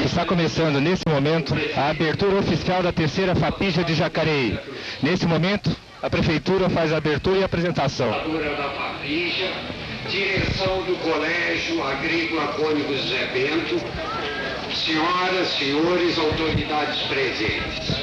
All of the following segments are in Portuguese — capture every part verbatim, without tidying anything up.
Está começando, nesse momento, a abertura oficial da terceira FAPIJA de Jacareí. Nesse momento, a Prefeitura faz a abertura e a apresentação. Da FAPIJA, direção do Colégio Agrícola Cônigo José Bento, senhoras, senhores, autoridades presentes.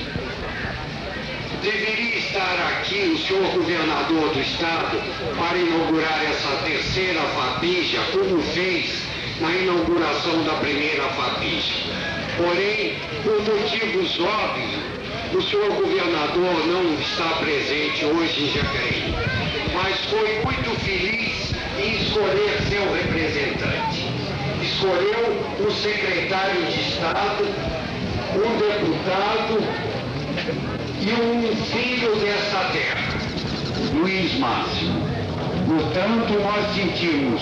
Deveria estar aqui o senhor governador do estado para inaugurar essa terceira FAPIJA, como fez na inauguração da primeira FAPIJA. Porém, por motivos óbvios, o senhor governador não está presente hoje em Jacareí, mas foi muito feliz em escolher seu representante. Escolheu um secretário de Estado, um deputado e um filho dessa terra, Luiz Máximo. Portanto, nós sentimos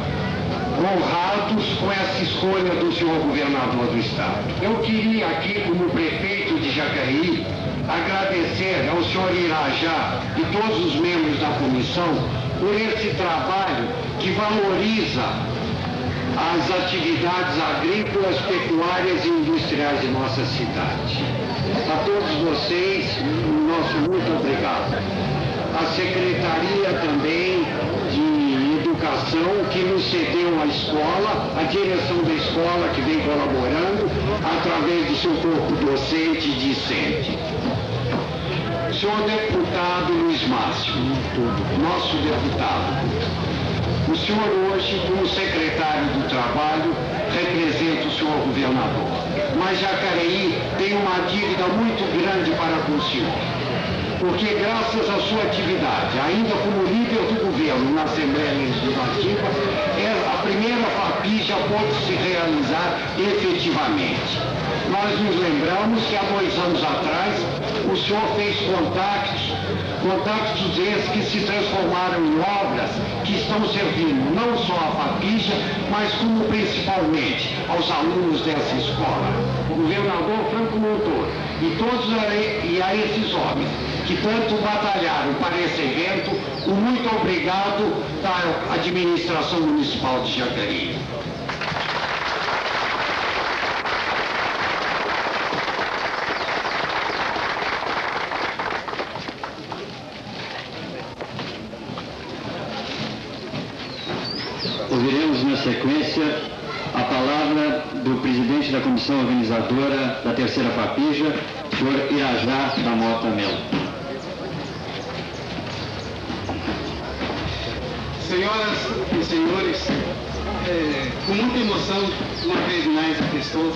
honrados com essa escolha do senhor governador do estado. Eu queria aqui, como prefeito de Jacareí, agradecer ao senhor Irajá e todos os membros da comissão por esse trabalho que valoriza as atividades agrícolas, pecuárias e industriais de nossa cidade. A todos vocês, o nosso muito obrigado. A Secretaria também de Educação, que nos cedeu a escola, a direção da escola que vem colaborando, através do seu corpo docente e discente. Senhor deputado Luiz Máximo, nosso deputado, o senhor hoje, como secretário do Trabalho, representa o senhor governador. Mas Jacareí tem uma dívida muito grande para com o senhor. Porque graças à sua atividade, ainda como líder do governo na Assembleia Legislativa, a primeira FAPIJA pode se realizar efetivamente. Nós nos lembramos que há dois anos atrás o senhor fez contatos, contatos esses que se transformaram em obras que estão servindo não só a FAPIJA, mas como principalmente aos alunos dessa escola. O governador Franco Montoro e todos a, e a esses homens que tanto batalharam para esse evento, o muito obrigado da administração municipal de Jacareí. Ouviremos na sequência a palavra do presidente da comissão organizadora da terceira FAPIJA, senhor Irajá da Mota Melo. Senhoras e senhores, é, com muita emoção, uma vez mais aqui estou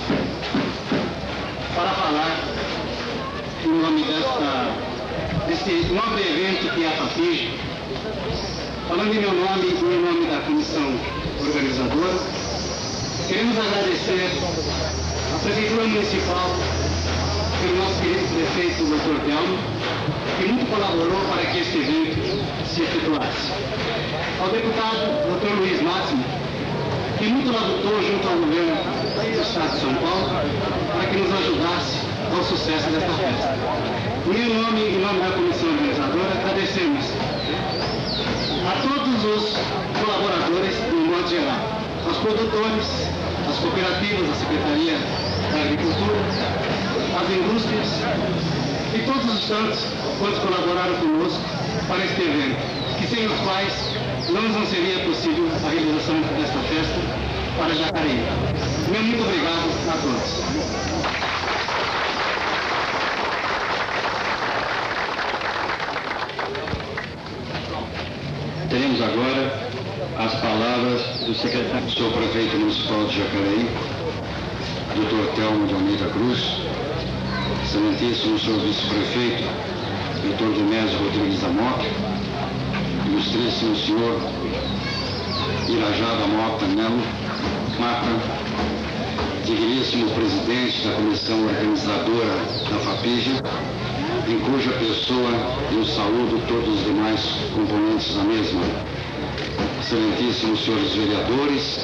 para falar em nome desta, desse nobre evento que é a FAPIJA. Falando em meu nome e em nome da comissão organizadora, queremos agradecer à Prefeitura Municipal, pelo nosso querido prefeito, doutor Telmo, que muito colaborou para que este evento se efetuasse. Ao deputado doutor Luiz Máximo, que muito labutou junto ao governo do Estado de São Paulo para que nos ajudasse ao sucesso desta festa. Em meu nome e em nome da comissão organizadora, agradecemos a todos os colaboradores, de um modo geral, aos produtores, às cooperativas, à Secretaria da Agricultura, às indústrias e todos os tantos quantos colaboraram conosco para este evento, que sem os quais não nos seria possível a realização desta festa para Jacareí. Meu muito obrigado a todos. Teremos agora as palavras do secretário do senhor prefeito municipal de Jacareí, doutor Telmo de Almeida Cruz, excelentíssimo senhor vice-prefeito, doutor Demésio Rodrigues da Mota, ilustríssimo senhor Irajá da Mota Melo Mata, digníssimo presidente da comissão organizadora da FAPIJA, em cuja pessoa eu saúdo todos os demais componentes da mesma. Excelentíssimos senhores vereadores,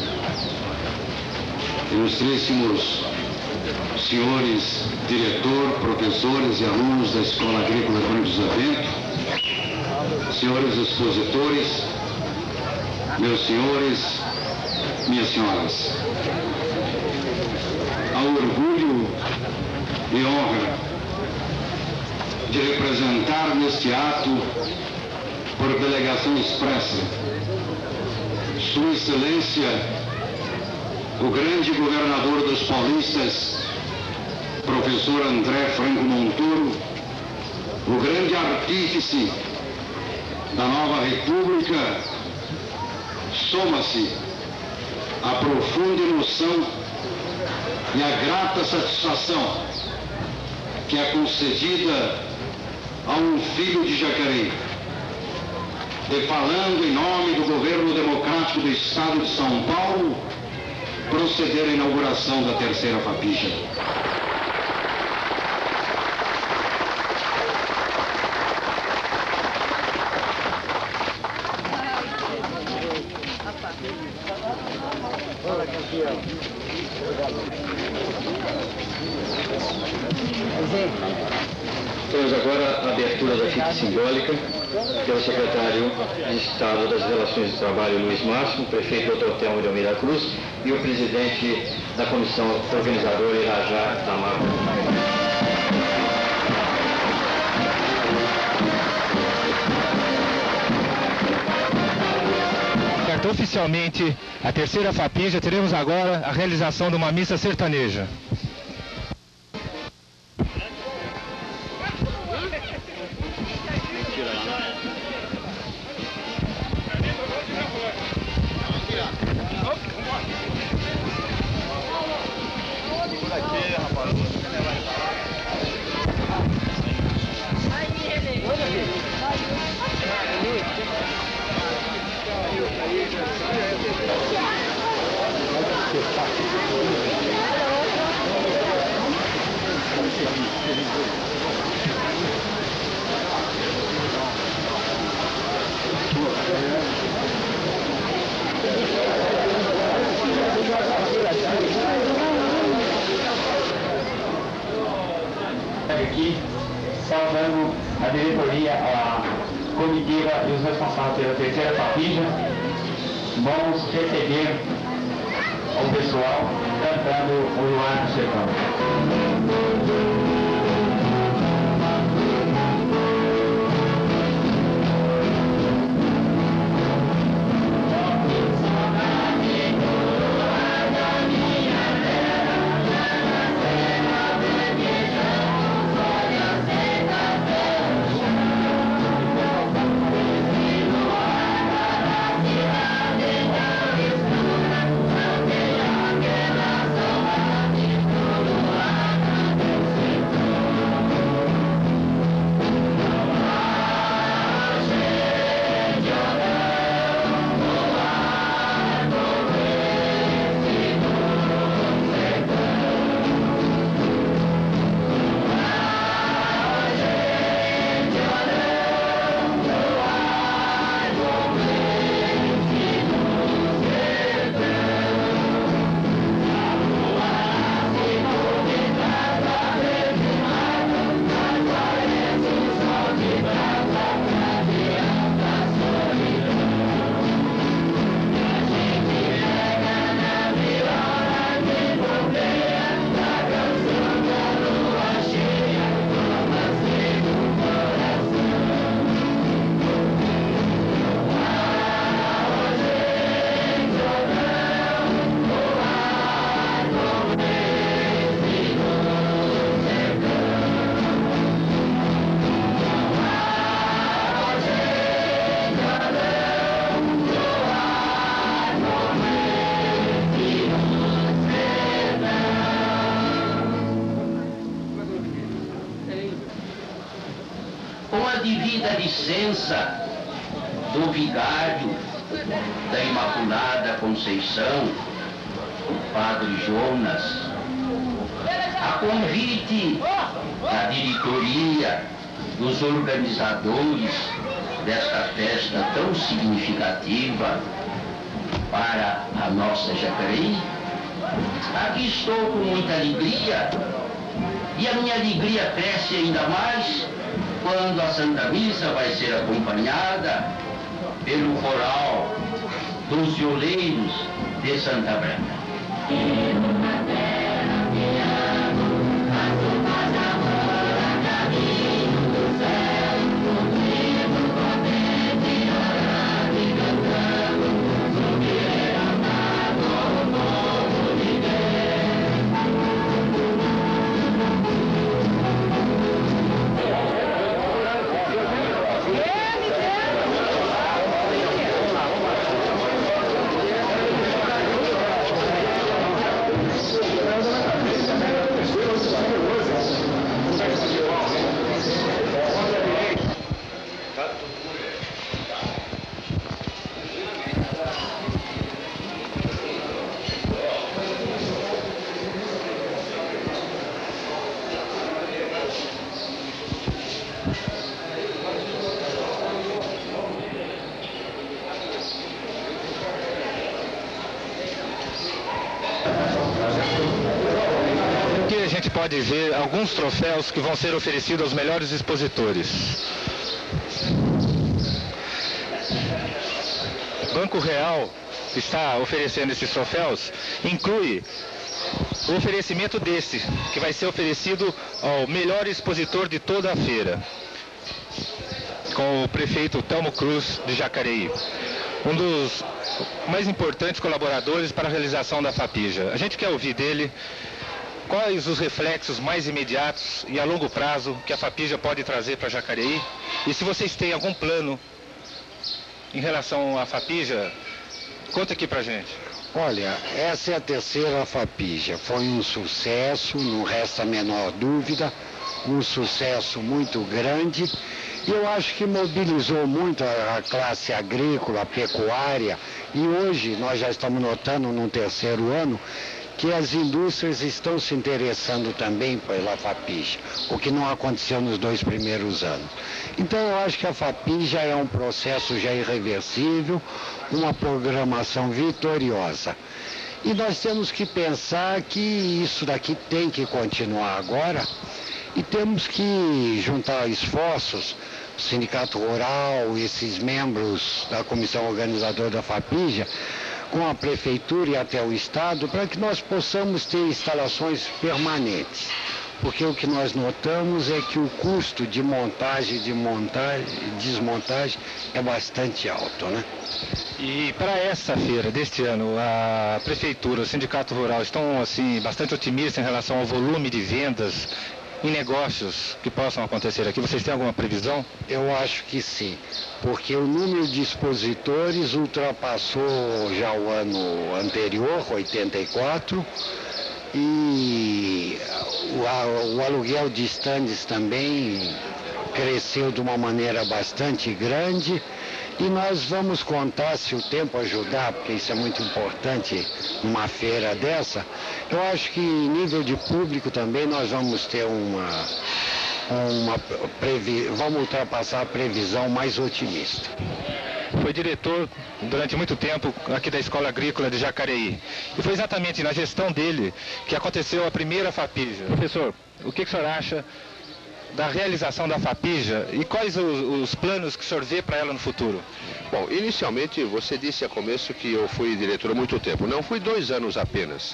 ilustríssimos senhores diretor, professores e alunos da Escola Agrícola Cônigo José Bento, senhores expositores, meus senhores, minhas senhoras. ao orgulho e honra de representar neste ato, por delegação expressa, Sua Excelência, o grande governador dos paulistas, professor André Franco Montoro, o grande artífice da nova República. Soma-se a profunda emoção e a grata satisfação que é concedida a um filho de Jacareí, de, falando em nome do governo democrático do Estado de São Paulo, proceder à inauguração da terceira Fapija. Temos agora a abertura da fita simbólica pelo secretário de Estado das Relações de Trabalho, Luiz Máximo, o prefeito doutor Telmo de Almeida Cruz e o presidente da comissão organizadora, Irajá Tamago. Oficialmente a terceira Fapija, teremos agora a realização de uma missa sertaneja. Aqui, saudando a diretoria, a comitiva e os responsáveis pela terceira Fapija, vamos receber o pessoal cantando o Luar do Sertão. Com a devida licença do vigário da Imaculada Conceição, o Padre Jonas, a convite da diretoria, dos organizadores desta festa tão significativa para a nossa Jacareí, aqui estou com muita alegria, e a minha alegria cresce ainda mais quando a Santa Missa vai ser acompanhada pelo coral dos violeiros de Santa Branca. pode ver alguns troféus que vão ser oferecidos aos melhores expositores. Banco Real está oferecendo esses troféus, inclui o oferecimento desse, que vai ser oferecido ao melhor expositor de toda a feira, com o prefeito Telmo Cruz de Jacareí, um dos mais importantes colaboradores para a realização da Fapija. A gente quer ouvir dele quais os reflexos mais imediatos e a longo prazo que a Fapija pode trazer para Jacareí, e se vocês têm algum plano em relação à Fapija, conta aqui pra gente. Olha, essa é a terceira Fapija, foi um sucesso, não resta a menor dúvida, um sucesso muito grande. Eu acho que mobilizou muito a classe agrícola, a pecuária, e hoje nós já estamos notando no terceiro ano que as indústrias estão se interessando também pela Fapija, o que não aconteceu nos dois primeiros anos. Então eu acho que a Fapija é um processo já irreversível, uma programação vitoriosa. E nós temos que pensar que isso daqui tem que continuar agora e temos que juntar esforços, o Sindicato Rural, esses membros da comissão organizadora da Fapija, com a Prefeitura e até o Estado, para que nós possamos ter instalações permanentes. Porque o que nós notamos é que o custo de montagem, de montagem, desmontagem é bastante alto, né? E para essa feira deste ano, a Prefeitura, o Sindicato Rural estão assim bastante otimistas em relação ao volume de vendas em negócios que possam acontecer aqui? Vocês têm alguma previsão? Eu acho que sim, porque o número de expositores ultrapassou já o ano anterior, oitenta e quatro, e o, o aluguel de estandes também cresceu de uma maneira bastante grande. E nós vamos contar, se o tempo ajudar, porque isso é muito importante numa feira dessa, eu acho que em nível de público também nós vamos ter uma, uma previ... vamos ultrapassar a previsão mais otimista. Foi diretor durante muito tempo aqui da Escola Agrícola de Jacareí. E foi exatamente na gestão dele que aconteceu a primeira Fapija. Professor, o que, que o senhor acha da realização da Fapija e quais os, os planos que o senhor vê para ela no futuro? Bom, inicialmente você disse a começo que eu fui diretor há muito tempo. Não, fui dois anos apenas.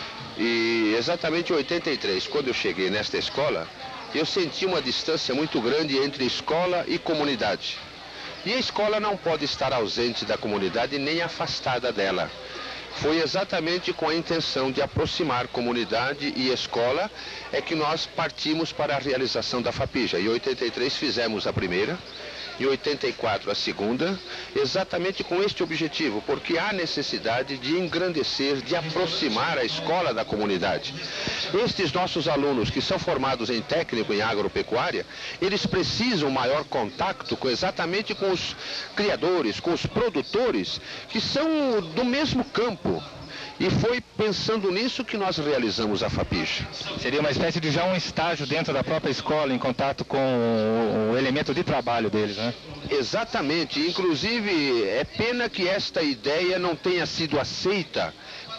E exatamente em oitenta e três, quando eu cheguei nesta escola, eu senti uma distância muito grande entre escola e comunidade. E a escola não pode estar ausente da comunidade nem afastada dela. Foi exatamente com a intenção de aproximar comunidade e escola é que nós partimos para a realização da Fapija. Em oitenta e três fizemos a primeira, em oitenta e quatro a segunda, exatamente com este objetivo, porque há necessidade de engrandecer, de aproximar a escola da comunidade. Estes nossos alunos que são formados em técnico em agropecuária, eles precisam maior contato com, exatamente com os criadores, com os produtores, que são do mesmo campo. E foi pensando nisso que nós realizamos a Fapija. Seria uma espécie de já um estágio dentro da própria escola, em contato com o, o elemento de trabalho deles, né? Exatamente. Inclusive, é pena que esta ideia não tenha sido aceita,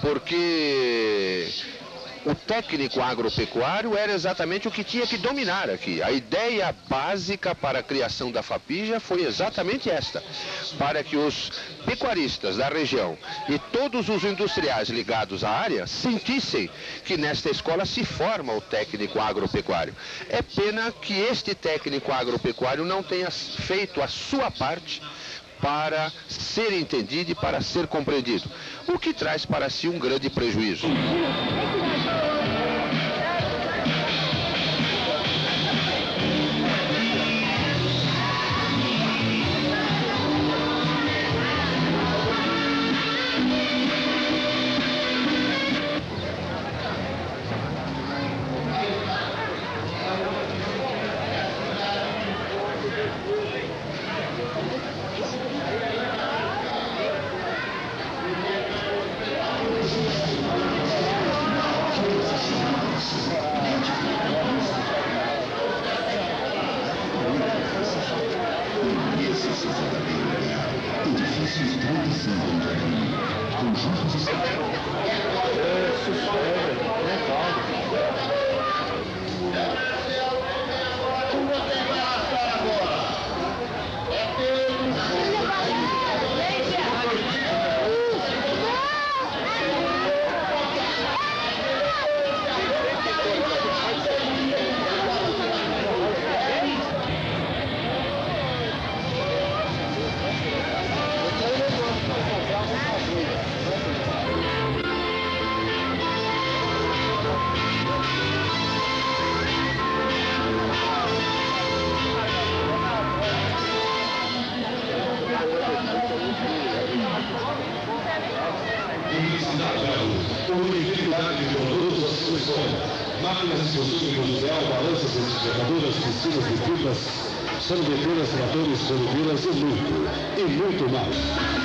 porque o técnico agropecuário era exatamente o que tinha que dominar aqui. A ideia básica para a criação da Fapija foi exatamente esta, para que os pecuaristas da região e todos os industriais ligados à área sentissem que nesta escola se forma o técnico agropecuário. É pena que este técnico agropecuário não tenha feito a sua parte para ser entendido e para ser compreendido, o que traz para si um grande prejuízo. com infinidade de produtos à sua escolha. Máquinas de consumo industrial, balanças identificadoras, piscinas de pipas, sorveteiras, tratores, corrigiras e muito, e muito mais.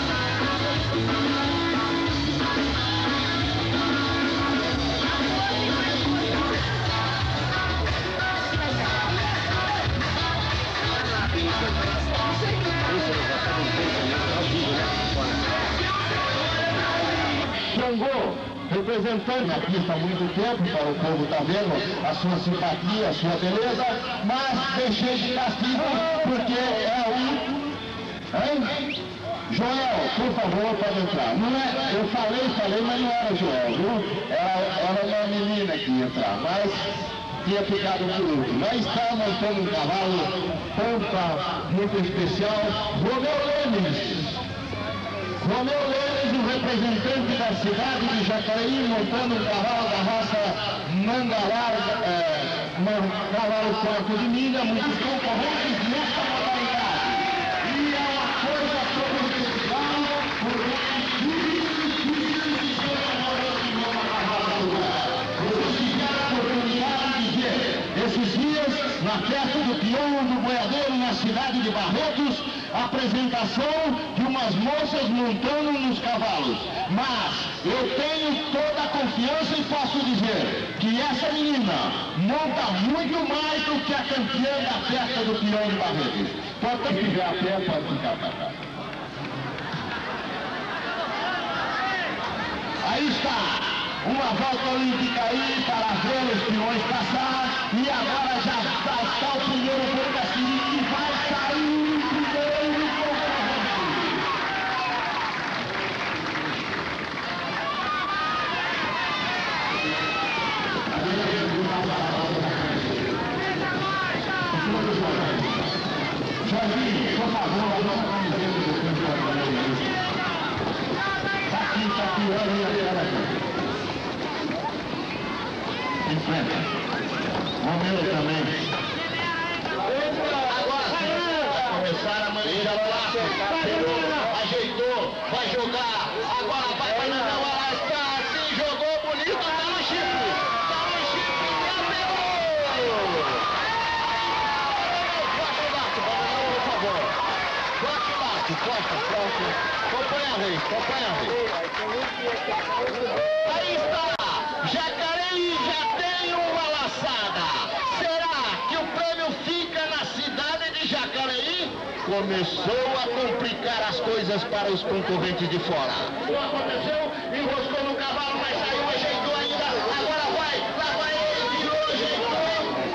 Xangô, representante aqui há muito tempo, para o povo está vendo a sua simpatia, a sua beleza, mas deixei de castigo porque é um... Hein? Joel, por favor, pode entrar. Não é, eu falei, falei, mas não era Joel, viu? Era, era uma menina que ia entrar, mas tinha ficado por último. Mas está montando um cavalo, pampa, muito especial, Romeu Lemes. Romeu Lemes, o representante da cidade de Jacareí, montando um cavalo da raça Mangalar, é, man, cavalo quarto de milha, muito concorrentes nessa modalidade. E é uma coisa toda especial, porque é difícil de ser namorado de uma cavalo do lugar. Vocês tiveram a oportunidade de ver esses dias, na festa do peão do boiadeiro, na cidade de Barretos, a apresentação de umas moças montando nos cavalos. Mas eu tenho toda a confiança e posso dizer que essa menina monta muito mais do que a campeã da festa do peão de Barretos. Pode ficar a pé, pode ficar para cá. Aí está, uma volta olímpica aí para ver os peões passar. E agora já está, está o primeiro boi da Siri que vai sair. Jorginho, por favor, a nossa camiseta do campeonato. Está aqui, está aqui, olha aí, olha aqui. Em frente. Romeu também. Agora sim, começaram a manejar o laço. Ajeitou, vai jogar. Agora vai para não, ela está assim, jogou bonito, está no chifre. Está no chifre, já pegou. Costa, costa, acompanha a vez, acompanha a vez. Aí está, Jacareí já tem uma laçada. Será que o prêmio fica na cidade de Jacareí? Começou a complicar as coisas para os concorrentes de fora. Não aconteceu, enroscou no cavalo, mas saiu, ajeitou ainda. Agora vai, lá vai ele, virou, ajeitou.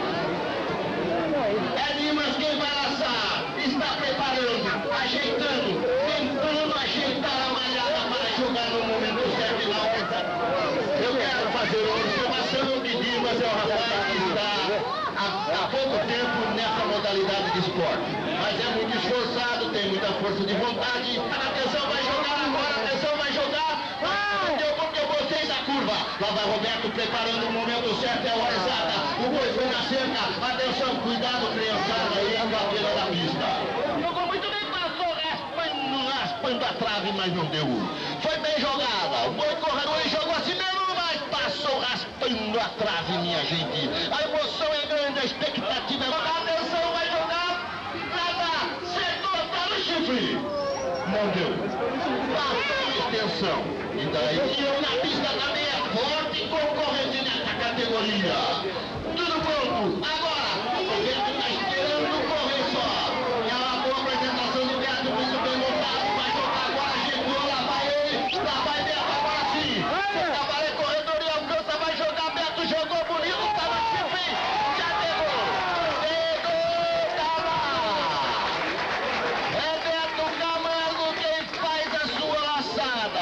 É Dimas quem vai laçar, está preparando, ajeitando, tentando ajeitar a malhada para jogar no momento certo e não. Eu quero fazer uma observação que Dimas é o rapaz que está há, há pouco tempo nessa modalidade de esporte. Mas é muito esforçado, tem muita força de vontade. Atenção, vai jogar agora, atenção, vai jogar. Ah, deu porque eu botei da curva. Lá vai Roberto preparando o momento certo, é a hora exata. O boi foi na cerca. Atenção, cuidado, criançada aí, na beira da pista. Jogou muito bem, passou raspando, raspando a trave, mas não deu. Foi bem jogada. O boi corredor e jogou assim mesmo, mas passou raspando a trave, minha gente. A emoção é grande, a expectativa é grande. Atenção, vai jogar. Nada, setor, tá no chifre. Não deu. Passou extensão. E daí, eu na pista também é forte concorrente nessa categoria. Tudo pronto. Agora, o vento está esperando correr só. É uma boa apresentação do gato, muito bem montado. Vai jogar agora, chegou, lá vai ele. Lá vai Beto, agora sim. Cabaré corredor e alcança, vai jogar Beto, jogou bonito, tá no chifre. Já pegou. Pegou, tá lá. É Beto Camargo quem faz a sua laçada.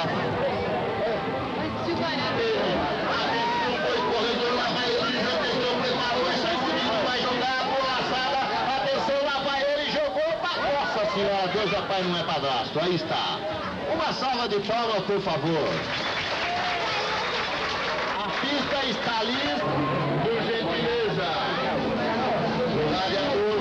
Senhora, Deus é pai, não é padrasto. Aí está. Uma salva de palmas, por favor. A pista está lista, por gentileza. Gladiador,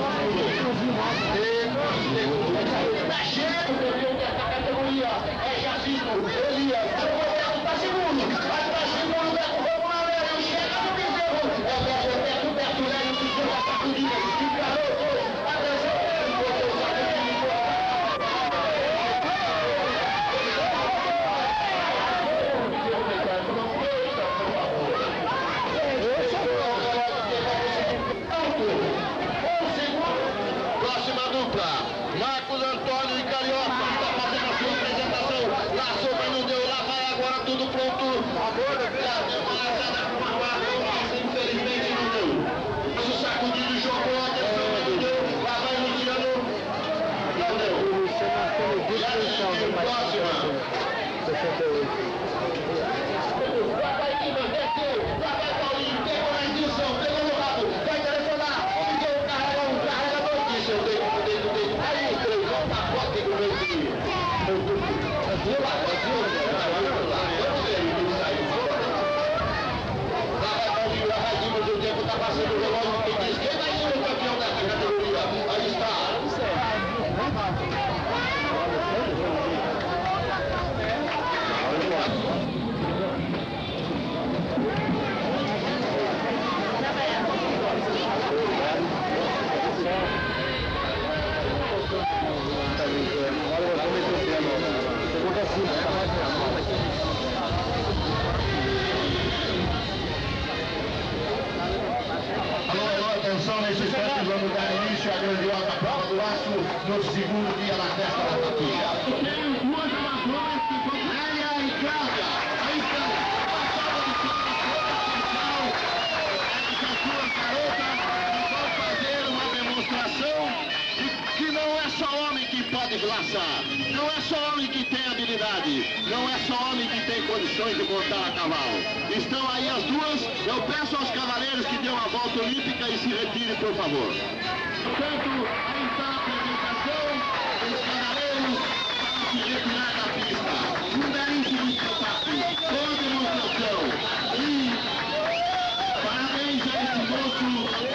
está cheio dessa categoria. É Jacinto, Elias, o Roberto está segundo. uma laçada com uma guarda, infelizmente não deu. Mas o sacudido jogou, atenção, mas não deu. Lá vai o Luciano. Não deu. E a próxima. sessenta e oito. Lá vai Lima, desceu. Lá vai Paulinho, pegou na intenção, pegou no rabo. Vai telefonar. Ficou o carregador, o carregador. Disse eu deito, deito, deito. Aí, três, volta a foto com o meu filho. Viu lá, viu lá, viu lá. Vamos ver ele saiu. Lá vai Paulinho, lá vai Lima, o tempo está passando o relógio. Quem diz, quem vai ser o campeão dessa categoria? Aí está. Atenção, nesse instante vamos dar início à grandiosa prova do laço no segundo dia da festa da Tapia. Tenho duas amazonas que vão... Nélia e Cláudia, aí estão. Passada de essas duas garotas que vão fazer uma demonstração de que não é só homem que pode laçar, não é só homem que tem habilidade, não é só homem que tem condições de montar a cavalo. Estão aí as duas, eu peço aos cavaleiros que dêem uma volta olímpica e se retirem, por favor. Portanto, aí está a apresentação dos cavaleiros para se retirar da pista. Um belíssimo espetáculo, com demonstração. E parabéns a esse moço.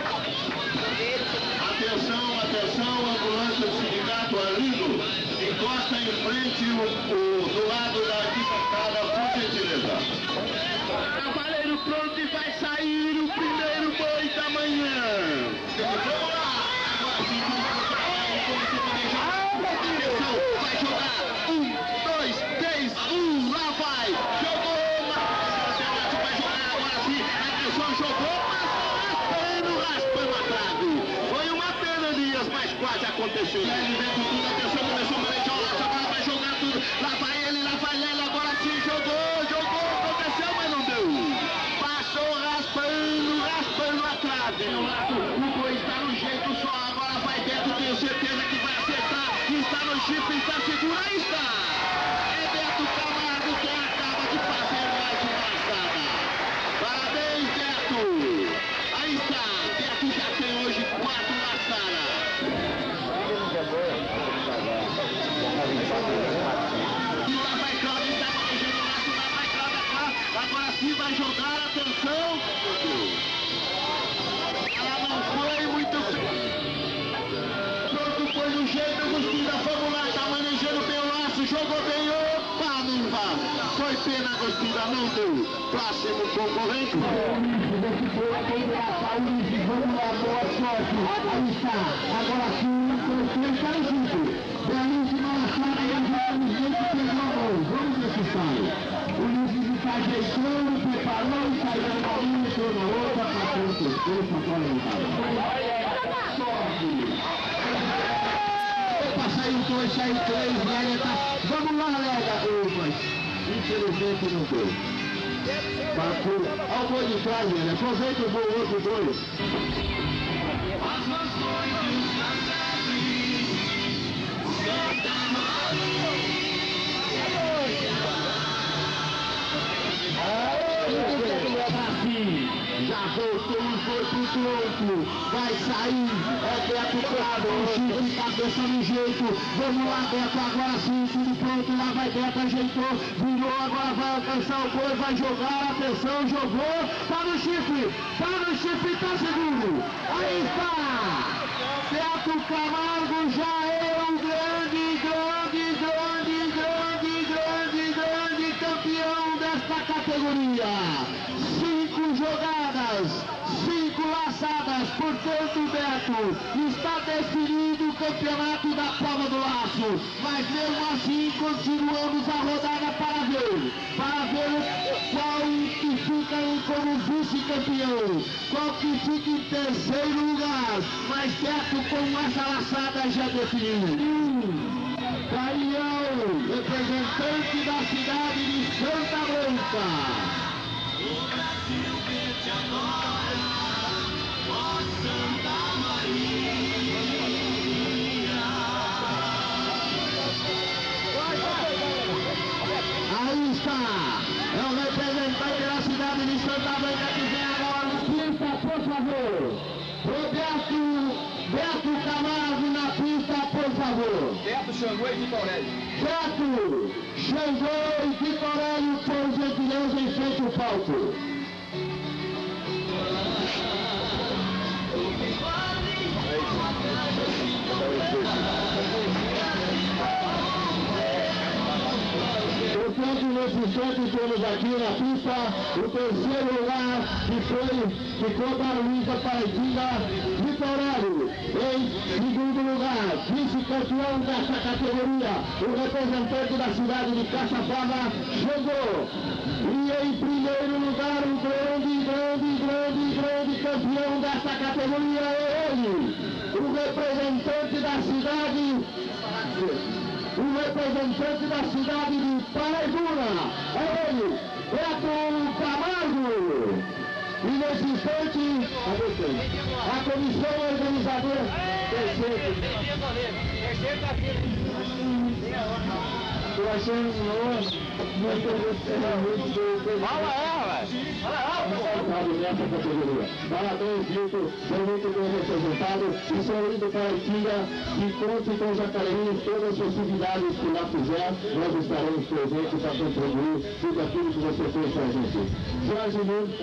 Atenção, atenção, ambulância do sindicato Arlindo, encosta em frente o, o, do lado da arquibancada, por gentileza. Cavaleiro pronto e vai sair o primeiro boi da manhã. Vamos lá! Agora sim, atenção, vai jogar. Um, dois, três, um, lá vai! Jogou, mas vai jogar agora sim. Atenção, jogou, mas raspando, raspando a trave. Foi uma pena, Dias, mas quase aconteceu. Ele vem com tudo, atenção, começou a manejar o laço, agora vai jogar tudo. Lá vai ele, lá vai ele, agora sim, jogou, jogou, aconteceu, mas não deu. Passou raspando, raspando a trave. O boi está no jeito só, agora vai dentro, tenho certeza que vai acertar. Está no chifre, está seguro, aí está. É Beto Camargo que acaba de fazer mais uma laçada. Parabéns, Beto. Aí está, Beto já tem hoje quatro laçadas. E lá vai Cláudia, está manejando o laço, lá vai Cláudia, agora sim vai jogar, atenção. Ela não foi muito... Pronto, foi no jeito, Agostinho, vamos lá, está manejando bem o laço, jogou bem, opa, não vá. Foi pena, Agostinho, não deu. Próximo concorrente. Vamos lá, boa sorte. Aí está, agora sim, o está no chute. Belíssima laçada, e infelizmente pegou a mão. Vamos ver se sai. O Ulisses está ajeitando, preparou, saiu na linha, entrou na outra, passou o terceiro, passou a lentada. Sorte. Opa, saiu dois, saiu três, Lélia tá... Vamos lá, Lélia, mas infelizmente não deu. Passou. Olha o boi de trás, Lélia, aproveita o boi, outro dois. As nações e os caçadores já voltou, foi pro tronco, vai sair, é Beto Prado, o chifre, cabeça no jeito, vamos lá Beto, agora sim, tudo pronto, lá vai Beto, ajeitou, virou, agora vai alcançar o boi, vai jogar, atenção, jogou, tá no chifre, tá no chifre, tá seguro, aí está, Beto Camargo já é um grande, grande, grande, grande, grande, grande campeão desta categoria. Cinco jogadas, cinco laçadas, portanto, Beto, está definido o campeonato da prova do laço, mas mesmo assim continuamos a rodada para ver, para ver qual que fica como vice-campeão, qual que fica em terceiro lugar, mas Beto com essa laçada já definiu. Caião, representante da cidade de Santa Branca. Aí está, é o representante da cidade de Santa Branca que vem agora na pista, por favor. Roberto Beto Camargo na pista, por favor. Beto, Xangô e Vitor Aurélio. Beto, Xangô e Vitor Aurélio, por gentileza, em frente ao palco. Portanto, nesse instante temos aqui na pista o terceiro lugar que foi, ficou para o Luiz Aparecida Vitorelli. Em segundo lugar, vice-campeão dessa categoria, o representante da cidade de Caçapava chegou. E em primeiro lugar, o grande, grande, grande, grande campeão dessa categoria é ele, o representante da cidade... O representante da cidade de Paraibuna, é ele, Beto Camargo. E nesse instante, a comissão organizadora... Eu achei Fala ela! nessa categoria. Parabéns, Vitor, foi muito bem representado. E sou indo para a Itinga, que conte com o Jacareí, todas as festividades que lá fizer, nós estaremos presentes para contribuir tudo aquilo que você fez para a gente. Jorge Nunes,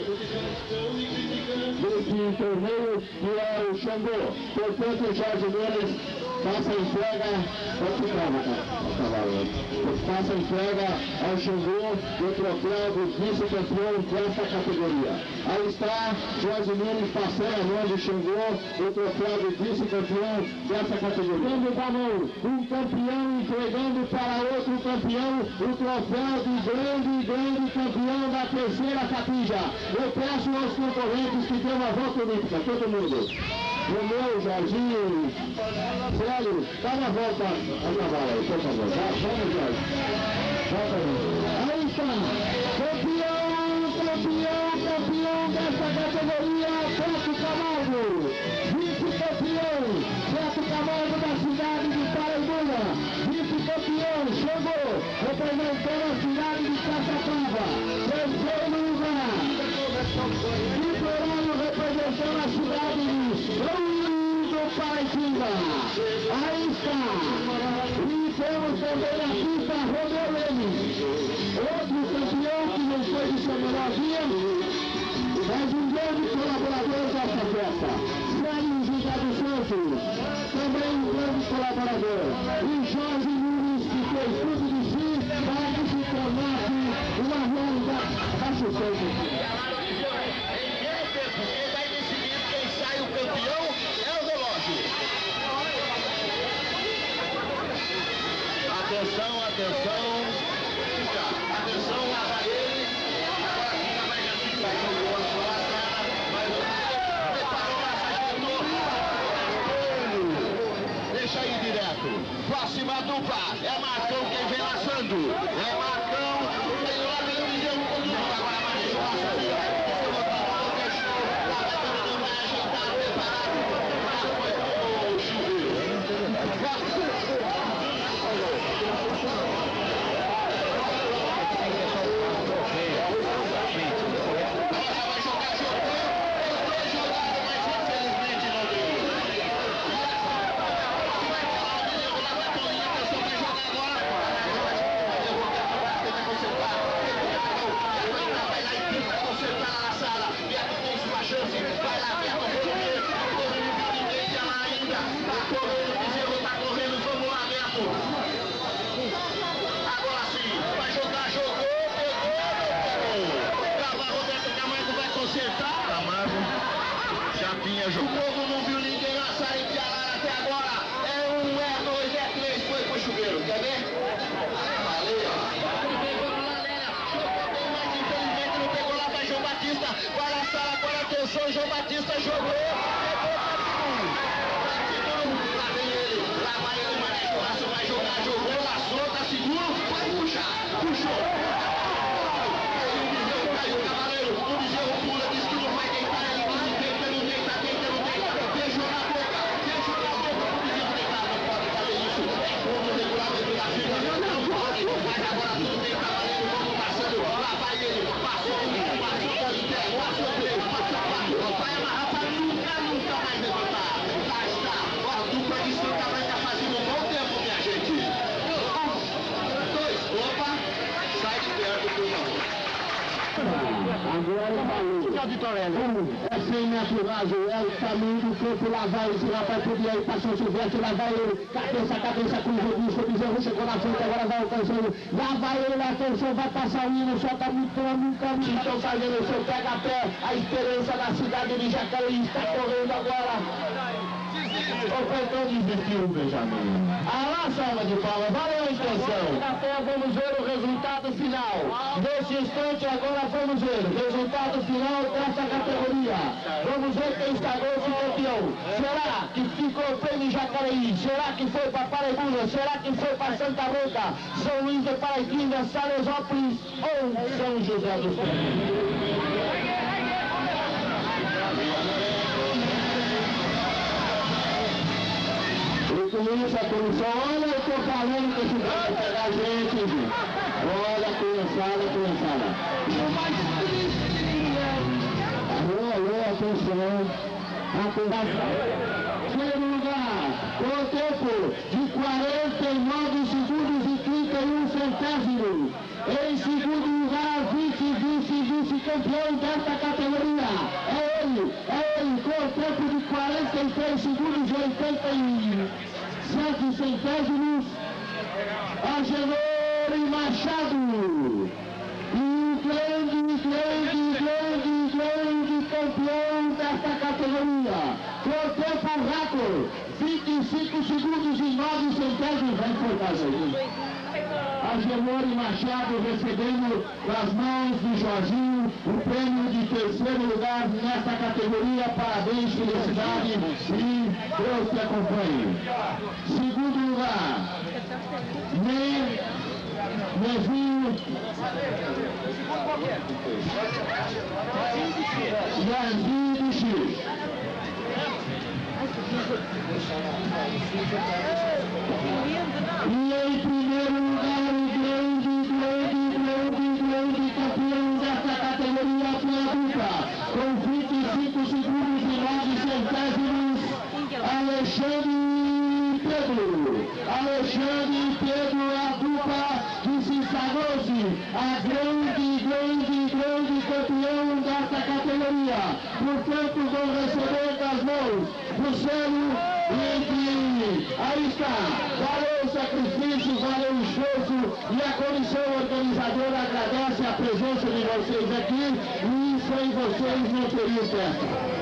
desse torneio, que é o Xangô. Portanto, Jorge Nunes passa a entrega, pode ficar, passa a entrega ao Xangô do troféu do vice-campeão desta categoria. Aí está Jorge Nunes passando a mão do Xangô, o troféu do vice-campeão dessa categoria. Dando da mão, um campeão entregando para outro campeão o troféu de grande, grande campeão da terceira capija. Eu peço aos concorrentes que dêem uma volta olímpica, todo mundo. Romeu, Jorginho, Célio, dá uma volta a cavalo aí, por favor. Vamos, Jorge. Volta aí. Aí está, campeão, campeão, campeão dessa categoria, Beto Camargo. Vice-campeão, Beto Camargo da cidade de Paraibuna. Vice-campeão, chegou, representando a cidade de Caçapava. Terceiro lugar, Vitorano representando a cidade de Paratinga. Aí está. E temos também na pista Romeu Lemes, outro campeão que não foi de seu menor dia, mas um grande colaborador dessa festa. Célio José dos Santos, também um grande colaborador. E Jorge Nunes, que fez tudo de si para que se tornasse uma realidade. Baixa o santo. Atenção, atenção, atenção, larga ele, agora fica mais assim, vai jogou a sua laçada, vai jogar, preparou a laçada, deixa aí direto, próxima dupla, é Marcão quem vem laçando, é Marcão, tem lá, tem um milhão, agora mais de laço ali, deixou, lá vai todo mundo ajeitado, preparado, o chuveiro. O povo não viu ninguém assar em Pialara até agora. É um, é dois, é três, foi pro chuveiro. Quer ver? Valeu, mas infelizmente não pegou lá pra João Batista. Vai laçar agora, atenção, João Batista jogou. Lá vem ele, lá vai ele, Mané Churrasco vai jogar, jogou, laçou, tá seguro, vai puxar, puxou. Caiu o cavaleiro, Comercial de Torelli. É cem metros raso, é o caminho do campo, lá vai esse rapaz podia ir, passou o Silvestre, lá vai ele, cabeça a cabeça com o Robusto, o Bezerro chegou na frente, agora vai alcançando, lá vai ele, atenção, vai passar o hino, só tá muito muito caminho, então fazendo o seu pega-pé, a esperança da cidade de Jacareí está correndo agora. O Peltão desistiu, Benjamin. Ah lá, salva de palmas, valeu a intenção. Até vamos ver o resultado final. Nesse instante, agora vamos ver o resultado final dessa categoria. Vamos ver quem sagrou-se campeão. Será que ficou bem em Jacareí? Será que foi para Paraibuna? Será que foi para Santa Rita? São Luís de Paraitinga, Salesópolis ou São José dos Campos? Com isso, a comissão, olha, eu estou falando que esse cara vai pegar a gente, gente. Olha, criançada, criançada. Alô, alô, atenção. Atenção. Primeiro lugar, com o tempo de quarenta e nove segundos e trinta e um centésimos. Em segundo lugar, vice, vice, vice-campeão desta categoria. É ele, é ele, com o tempo de quarenta e três segundos e oitenta e sete centésimos, Agenor e Machado. E o grande, grande, grande, grande campeão desta categoria, com tempo rápido, vinte e cinco segundos e nove centésimos, vai cortar aí. Agenor e Machado recebendo das mãos do Jorginho o prêmio de terceiro lugar nesta categoria. Parabéns, felicidade e Deus te acompanhe. Segundo lugar, Ne, Nezinho Nezinho de X. E em primeiro lugar, o grande, grande, grande, grande campeão desta categoria foi a dupla, com vinte e cinco segundos e nove centésimos, Alexandre e Pedro. Alexandre e Pedro, a dupla que se sagrou-se a grande, grande, grande campeão desta categoria. Portanto, vão receber das mãos do Célio. Aí está, valeu o sacrifício, valeu o esforço e a comissão organizadora agradece a presença de vocês aqui e sem vocês não teria festa.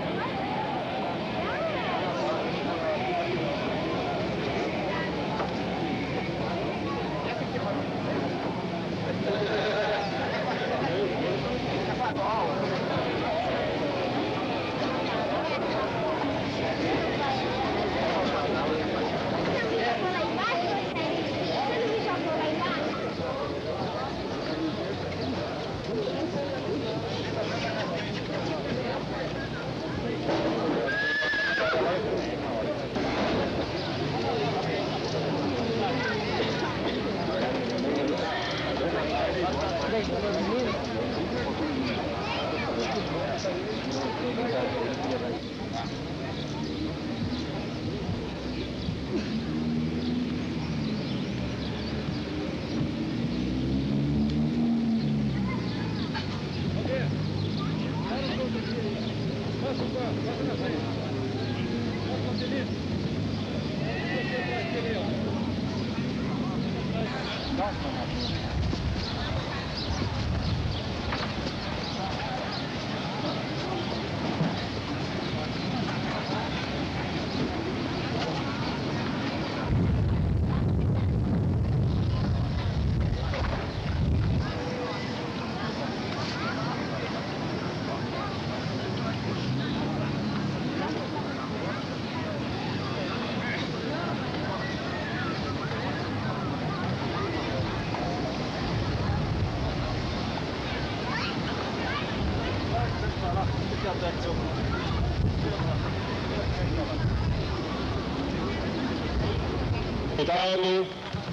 Resultado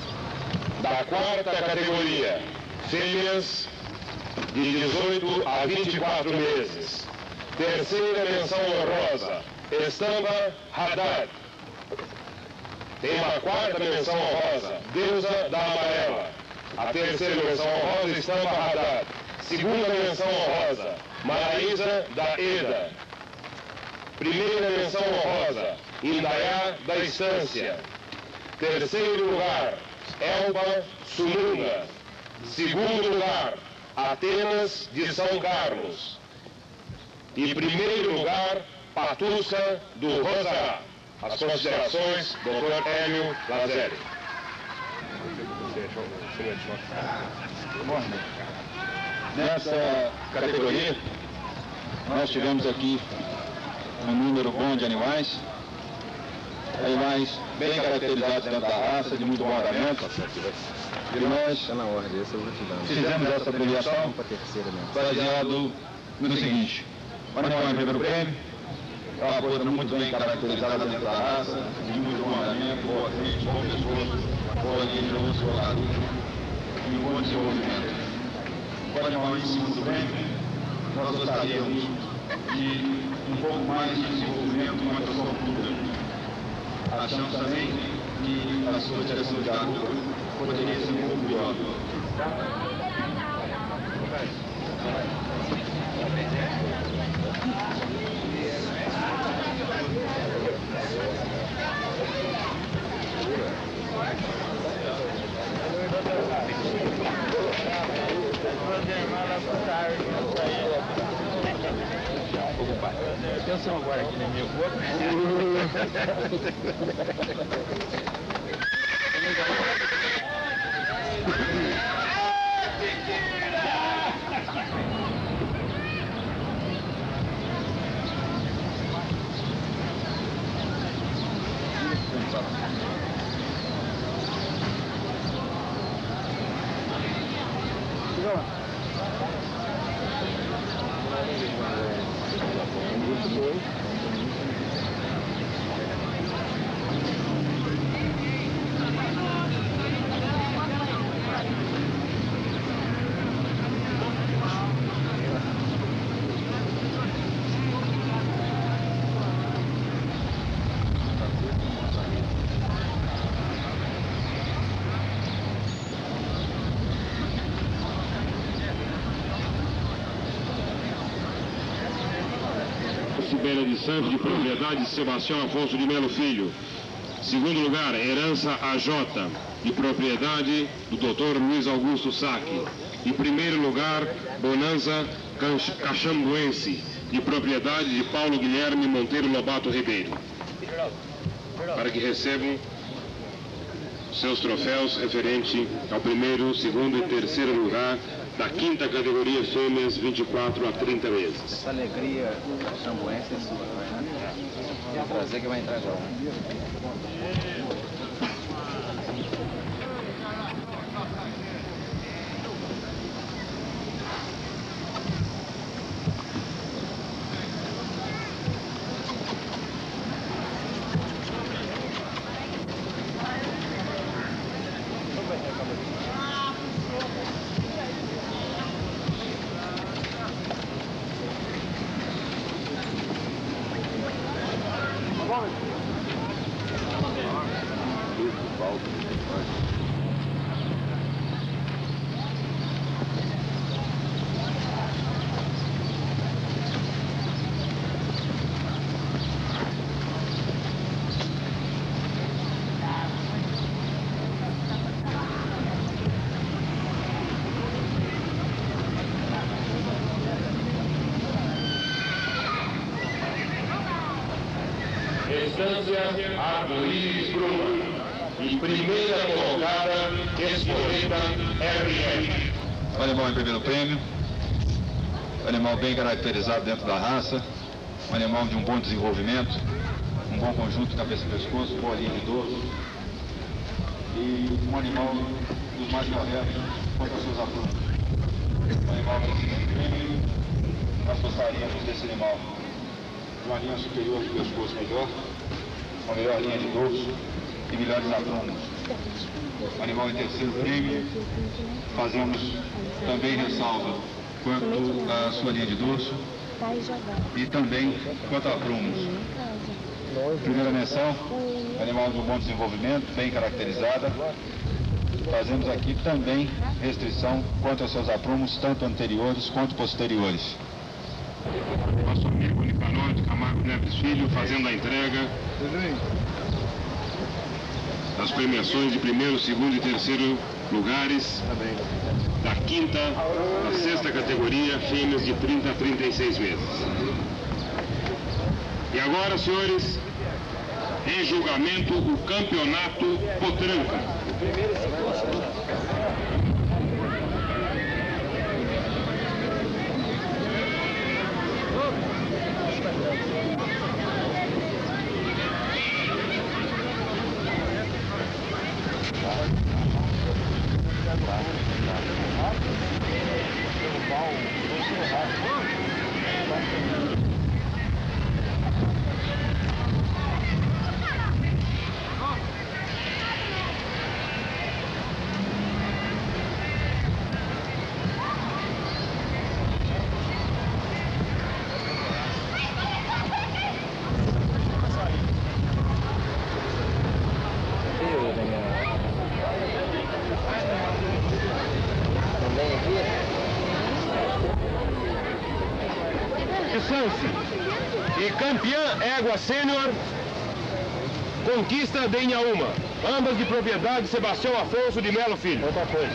da quarta categoria, fêmeas de dezoito a vinte e quatro meses. Terceira menção honrosa, Estampa Haddad. Tem uma quarta menção honrosa, Deusa da Amarela. A terceira menção honrosa, Estampa Haddad. Segunda menção honrosa, Maraísa da Eda. Primeira menção honrosa, Indaiá da Estância. Terceiro lugar, Elba Sumunga. Segundo lugar, Atenas de São Carlos. E primeiro lugar, Patusca do Rosará. As considerações, doutor Hélio Lazelli. Bom, nessa categoria, nós tivemos aqui um número bom de animais, animais bem caracterizados dentro da raça, de muito bom andamento. E nós fizemos essa premiação baseado no seguinte: o animal em primeiro prêmio é uma coisa muito bem caracterizada dentro da raça, de muito bom andamento, boa frente, bom pescoço, boa linha muscular e bom desenvolvimento. O animal em segundo prêmio, nós gostaríamos de um pouco mais de desenvolvimento em outra sua cultura. Achamos também que a sua direção de garupa poderia ser um pouco melhor. Atenção agora aqui no meu corpo. Sibéria de Santos, de propriedade de Sebastião Afonso de Melo Filho. Segundo lugar, Herança A J, de propriedade do doutor Luiz Augusto Saque. Em primeiro lugar, Bonanza Caxambuense, de propriedade de Paulo Guilherme Monteiro Lobato Ribeiro. Para que recebam seus troféus referente ao primeiro, segundo e terceiro lugar da quinta categoria fêmeas, vinte e quatro a trinta meses. Essa alegria caxambuense é sua, né? Vou trazer que vai entrar agora. Estância Arco-Íris Bruma. E primeira colocada, Espoleta R M. O animal em primeiro prêmio, o animal bem caracterizado dentro da raça, um animal de um bom desenvolvimento, um bom conjunto cabeça e pescoço, boa linha de dorso e um animal dos mais corretos quanto aos seus alunos. O animal em primeiro prêmio, nós gostaríamos desse animal de uma linha superior de pescoço melhor, uma melhor linha de dorso e melhores aprumos. O animal em terceiro prêmio, fazemos também ressalva quanto à sua linha de dorso e também quanto a aprumos. Primeira menção, animal de um bom desenvolvimento, bem caracterizada, fazemos aqui também restrição quanto aos seus aprumos, tanto anteriores quanto posteriores. Nosso amigo Nicanor de Camargo Neves Filho fazendo a entrega das premiações de primeiro, segundo e terceiro lugares da quinta à sexta categoria, fêmeas de trinta a trinta e seis meses. E agora, senhores, em julgamento o campeonato Potranca. E campeã égua sênior, Conquista de Inhaúma, ambas de propriedade de Sebastião Afonso de Melo Filho. Outra coisa.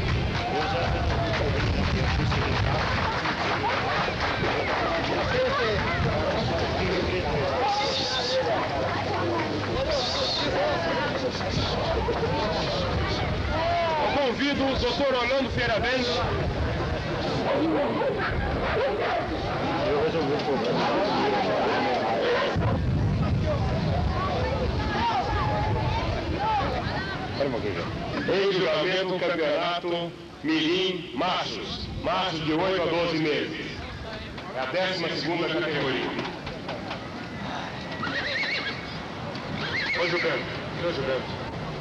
Eu convido o doutor Orlando Feiravento. Eu resolvi o problema. Em julgamento do campeonato Mirim Machos, machos de oito a doze meses. É a décima segunda categoria. Oi, Gilberto. Oi, Gilberto.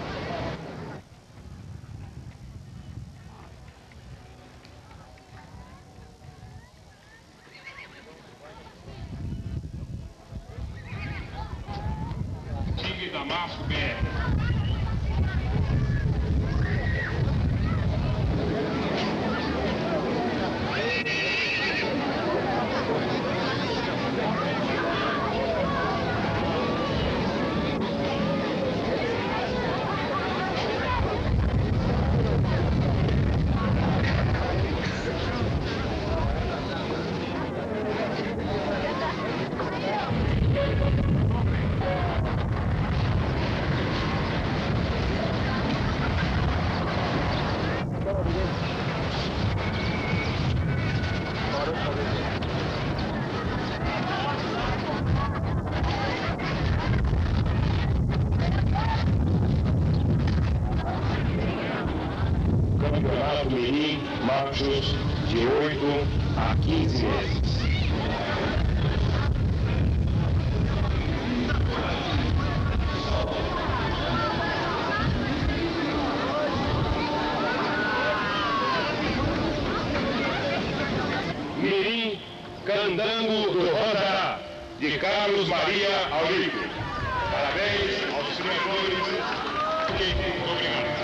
Tigre Damasco B R. Campeonato Mirim Machos de oito a quinze meses. Mirim Candango do Rodará, de Carlos Maria Aurico. Parabéns aos diretores. Muito obrigado.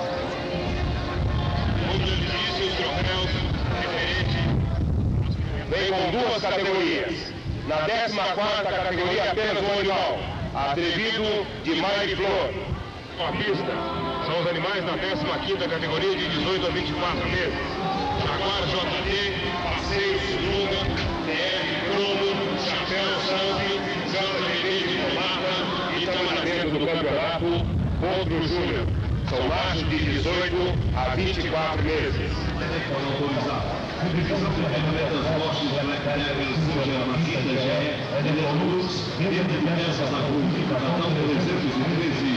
Vem com duas categorias. Na décima quarta categoria, apenas um animal, atrevido de Mike Flor. A pista são os animais da décima quinta categoria de dezoito a vinte e quatro meses. Jaguar J T, Passeio Lunga, T R Cromo, Chapéu Santi, Santa Renê de Tomata e estamos dentro do campeonato Potro Júnior. São machos de dezoito a vinte e quatro meses. Repetição do regulamento das mortes da Macarena pelo Sr. Macida já é de Luz, dentro de diversas na purificação de trezentos e treze.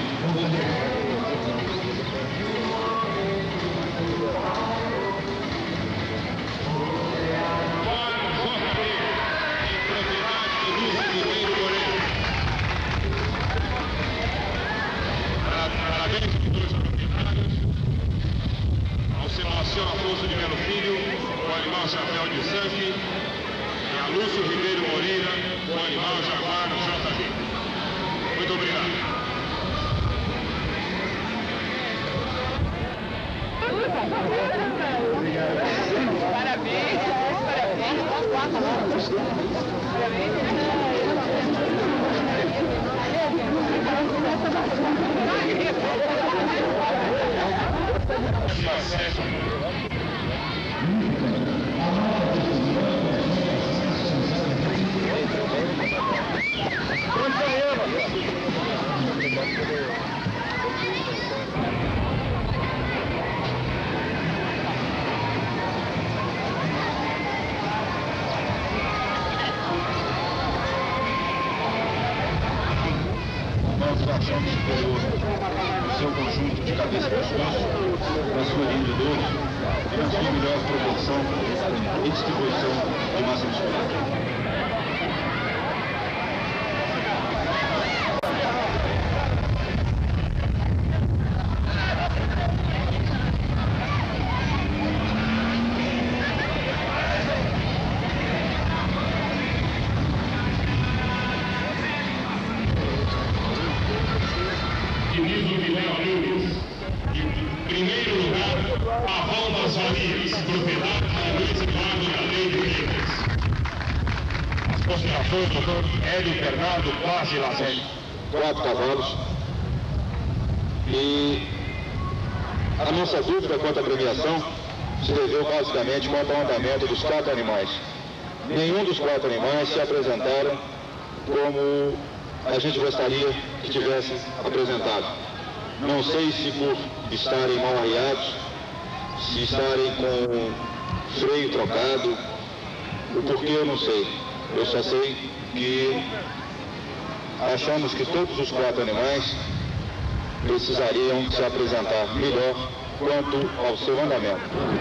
Parabéns aos dois proprietários, ao Sebastião Afonso de Melo Filho, o animal Chapéu de Sangue, e a Lúcio Ribeiro Moreira, o animal Jaguar J D. Muito obrigado. Parabéns, parabéns. Nós achamos superior o seu conjunto de cabeça e pescoço, na sua linha de dorso e na sua melhor proporção e distribuição de massa muscular. Primeiro lugar, Pavão das Valias, propriedade de Luiz Eduardo da Lei de Letras. As considerações do doutor Hélio Bernardo Quase Lazelli. Quatro cavalos. E a nossa dúvida quanto à premiação se deveu basicamente quanto ao andamento dos quatro animais. Nenhum dos quatro animais se apresentaram como a gente gostaria que tivesse apresentado. Não sei se por estarem mal arriados, se estarem com freio trocado, o porquê eu não sei. Eu só sei que achamos que todos os quatro animais precisariam se apresentar melhor quanto ao seu andamento.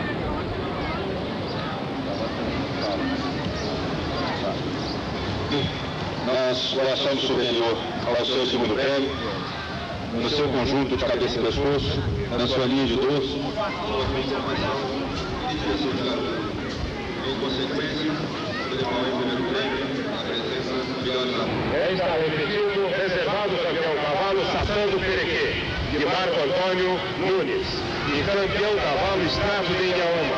Nós o achamos superior ao seu segundo prêmio, no seu conjunto de cabeça e pescoço, na sua linha de dorso. Em consequência, o primeiro prêmio, a presença É, está repetindo, reservado campeão cavalo Satando Perequê, de Marco Antônio Nunes, e campeão cavalo Estrado de Inhaúma,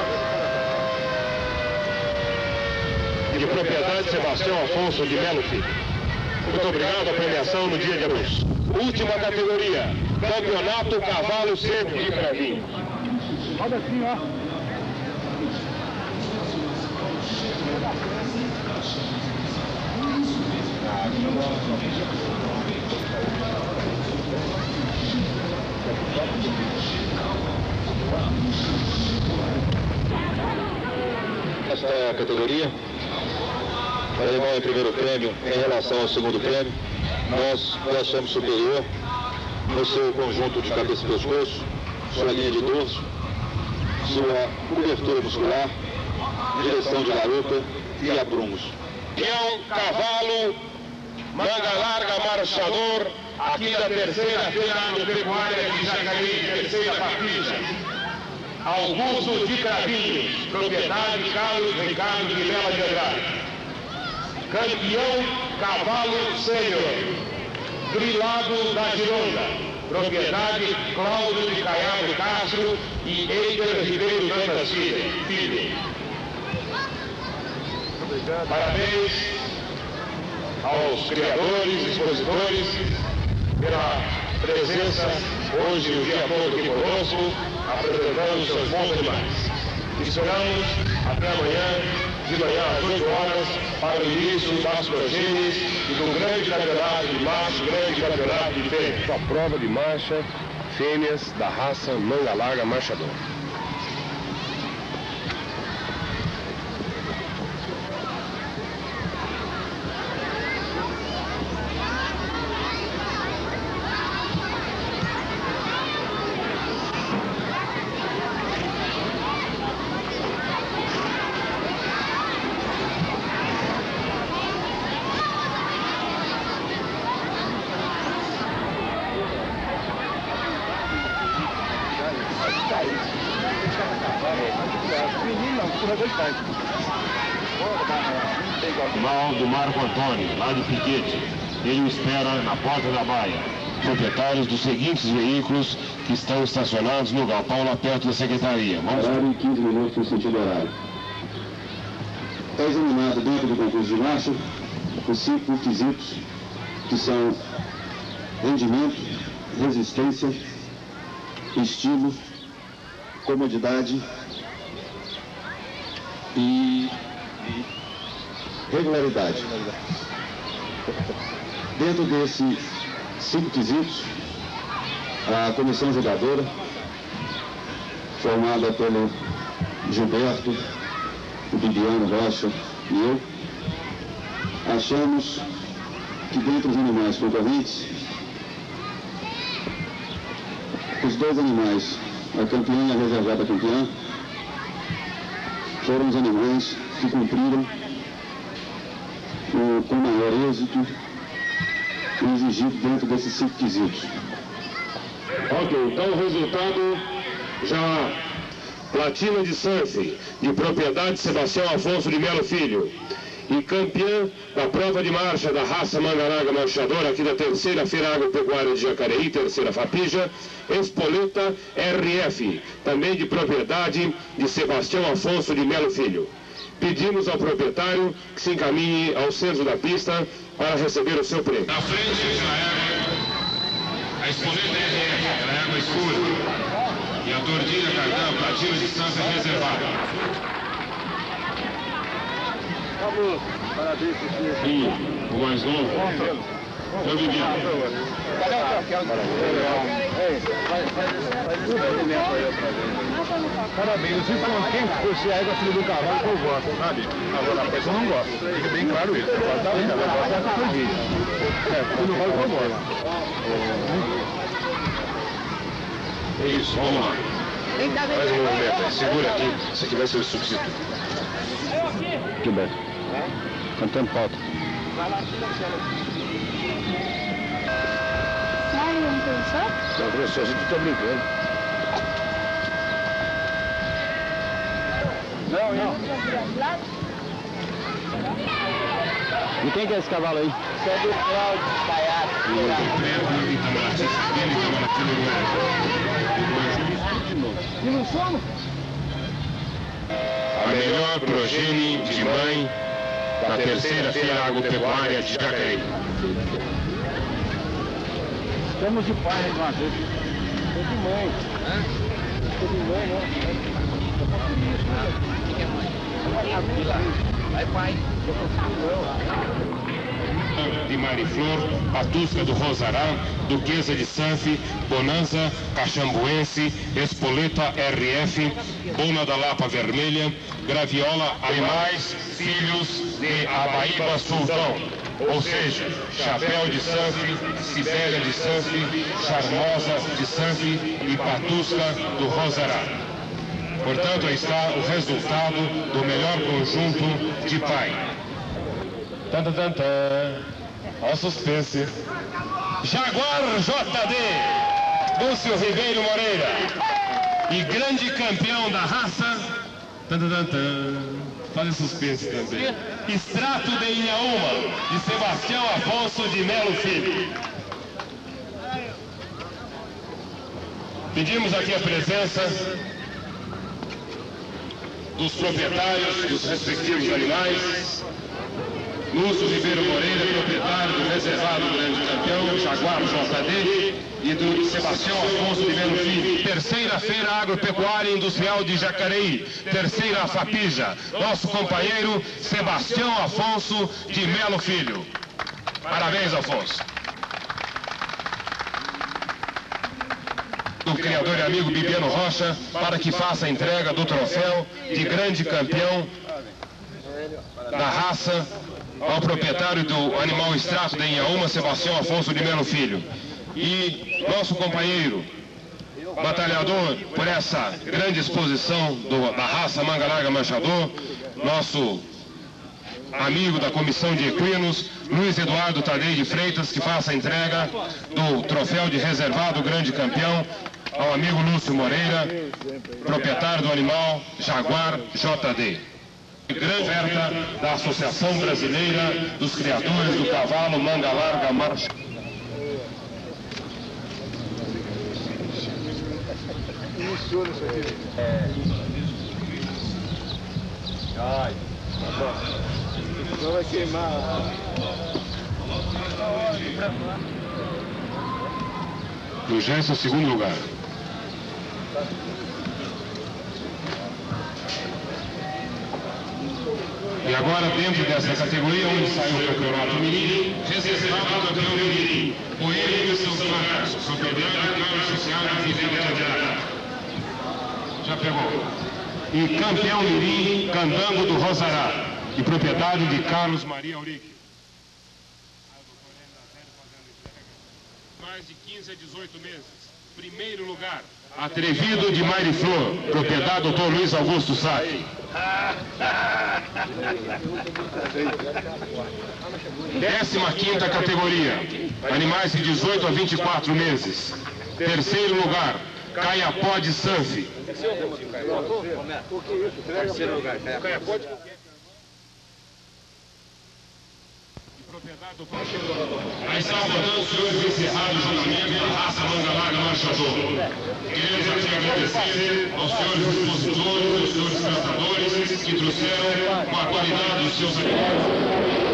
de propriedade Sebastião Afonso de Melo Filho. Muito obrigado, a premiação no dia de luz. Última categoria, Campeonato Cavalo Seco de Cravinhos. Olha assim, ó. Esta categoria, o alemão em primeiro prêmio em relação ao segundo prêmio, nós o achamos superior no seu conjunto de cabeça e pescoço, sua linha de dorso, sua cobertura muscular, direção de garupa e abrumos. Campeão cavalo manga larga marchador aqui da terceira feira agropecuária de Jacareí, terceira partida. Augusto de Cravinhos, propriedade Carlos Ricardo de Mela de Andrade. Campeão cavalo sênior, Grilado da Gironda, propriedade Cláudio de Caiado Castro e Eider Ribeiro Dantas Filho. Parabéns aos criadores e expositores pela presença hoje o dia todo aqui conosco, apresentando seus bons animais. Esperamos até amanhã, de manhã às oito horas, para o início das progênies e do grande campeonato de macho, grande campeonato de fêmeas. A prova de marcha, fêmeas da raça manga larga marchador. Mal do Marco Antônio, lá de Piquete. Ele o espera na porta da baia. proprietários dos seguintes veículos que estão estacionados no galpão lá perto da secretaria. Vamos lá. Horário e quinze minutos no sentido horário. É examinado dentro do concurso de marcha os cinco quesitos que são rendimento, resistência, estilo, comodidade e regularidade. Dentro desses cinco quesitos, a comissão jogadora, formada pelo Gilberto, o Bibiano Rocha e eu, achamos que dentre os animais concorrentes, os dois animais, a campeã e a reservada campeã, foram os animais que cumpriram o, com maior êxito o exigido dentro desses cinco quesitos. Ok, então o resultado já platina de surf, de propriedade Sebastião Afonso de Melo Filho. E campeã da prova de marcha da raça Mangaraga Marchadora, aqui da terceira Feira Agropecuária de Jacareí, terceira Fapija, Espoleta R F, também de propriedade de Sebastião Afonso de Melo Filho. Pedimos ao proprietário que se encaminhe ao centro da pista para receber o seu prêmio. Na frente já é a Espoleta R F, ela é água escura. E a Tordilha Cardão, platina de distância reservada. Parabéns, e o mais novo, eu vivi. Parabéns, eu fico contente por ser a égua filho do cavalo que eu gosto, sabe? Agora a pessoa não gosta, fica bem claro isso. Eu gosto da vida, eu gosto da tordilha. É, filho do cavalo que eu gosto. É isso, vamos lá. Mais um movimento aí, segura aqui, esse aqui vai ser o substituto. Gilberto. Cantando pauta. Sai, não pensou? Não, professor, a gente está brincando. Não, não. E quem que é esse cavalo aí? Isso é do Cláudio E não somos? A melhor progenie de mãe da terceira Feira Agropecuária de Jacareí. Estamos de pai, né, de uma vez. Estou de mãe. Estou de mãe, não. Vai, pai. De Mariflor, Patusca do Rosará, Duquesa de Sanf, Bonanza, Caxambuense, Espoleta R F, Bona da Lapa Vermelha, Graviola, Animais, Filhos de Abaíba Sultão, ou seja, Chapéu de Sanf, Sibéria de Sanf, Charmosa de Sanf e Patusca do Rosará. Portanto, aí está o resultado do melhor conjunto de pai. Tan, tan, tan, tan. Olha o suspense. Jaguar J D, Lúcio Ribeiro Moreira. E grande campeão da raça. Tan, tan, tan, tan. Faz suspense também. Extrato de Inhaúma, de Sebastião Afonso de Melo Filho. Pedimos aqui a presença dos proprietários dos respectivos animais. Lúcio Ribeiro Moreira, proprietário do reservado grande campeão, Jaguar J D, e do Sebastião Afonso de Melo Filho. Terceira Feira Agropecuária Industrial de Jacareí, terceira Fapija, nosso companheiro Sebastião Afonso de Melo Filho. Parabéns, Afonso. Do criador e amigo Bibiano Rocha, para que faça a entrega do troféu de grande campeão da raça ao proprietário do animal extrato de Inhaúma, Sebastião Afonso de Melo Filho. E nosso companheiro, batalhador por essa grande exposição do, da raça Manga Larga Marchador, nosso amigo da comissão de equinos, Luiz Eduardo Tadei de Freitas, que faça a entrega do troféu de reservado grande campeão ao amigo Lúcio Moreira, proprietário do animal Jaguar J D. Grande oferta da Associação Brasileira dos Criadores do Cavalo Manga Larga Marcha. funciona isso aqui. É. Ai, tá bom. Senão vai queimar. No Gerson, segundo lugar. E agora, dentro dessa categoria, onde sai o campeonato mirim, reservado o campeão mirim, Coelho e seus marcos, propriedade Carlos Social de Fizenda de Andrade. Já pegou. E campeão mirim, Candango do Rosará, de propriedade de Carlos Maria Aurique. Mais de quinze a dezoito meses. Primeiro lugar, Atrevido de Mariflor, propriedade do doutor Luiz Augusto Saque. Décima quinta categoria, animais de dezoito a vinte e quatro meses. Terceiro lugar, Caiapó de Surf. Terceiro lugar, Caiapó de... Aí está votando os senhores encerrados o julgamento da raça manga larga marchador. Queremos aqui agradecer aos senhores expositores, aos senhores tratadores que trouxeram com a qualidade dos seus animais.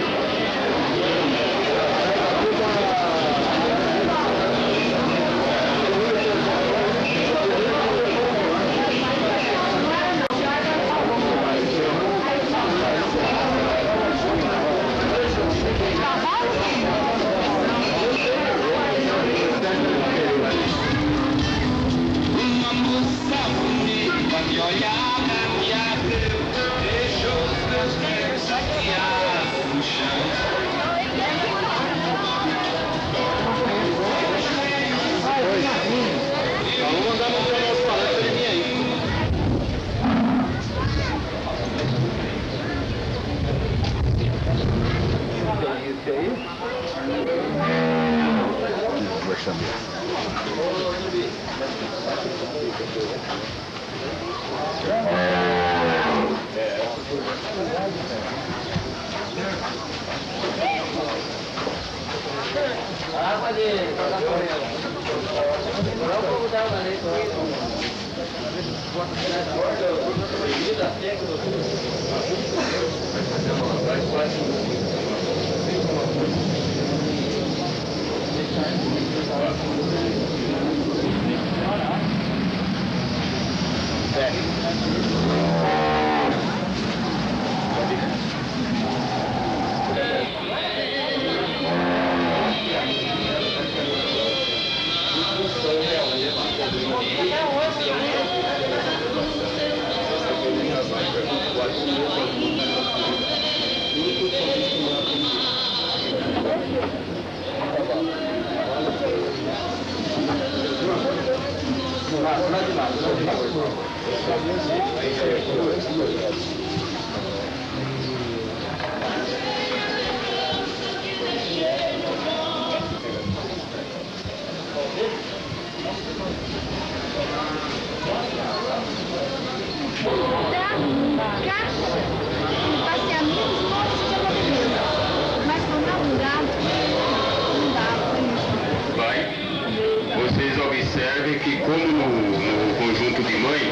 Vocês observem que, como no, no conjunto de mãe,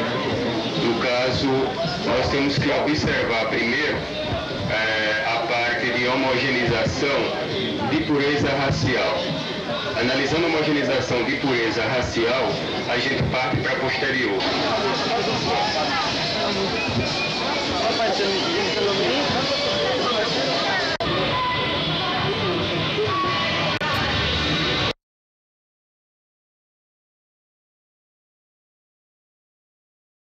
no caso, nós temos que observar primeiro é, a parte de homogeneização de pureza racial. Analisando a homogeneização de pureza racial, a gente parte para posterior.